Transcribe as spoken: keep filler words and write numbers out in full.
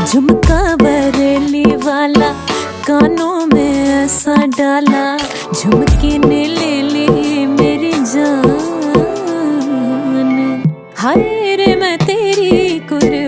झुमका बरेली वाला कानों में ऐसा डाला, झुमके ने ले ली मेरी जान। हाय रे मैं तेरी कुर्बान।